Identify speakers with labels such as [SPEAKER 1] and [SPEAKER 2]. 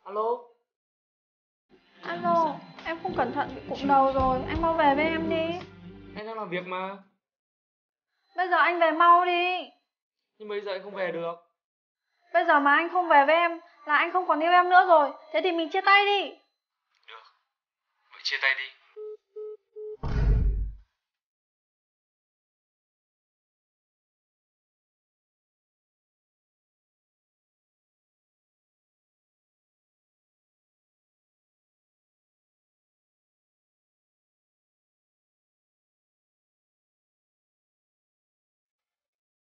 [SPEAKER 1] Alo,
[SPEAKER 2] Alo, em không cẩn thận bị cụm đầu rồi, anh mau về với em đi.
[SPEAKER 1] anh đang làm việc mà.
[SPEAKER 2] Bây giờ anh về mau đi.
[SPEAKER 1] Nhưng bây giờ anh không về được.
[SPEAKER 2] Bây giờ mà anh không về với em là anh không còn yêu em nữa rồi. Thế thì mình chia tay đi.
[SPEAKER 1] Được, vậy chia tay đi.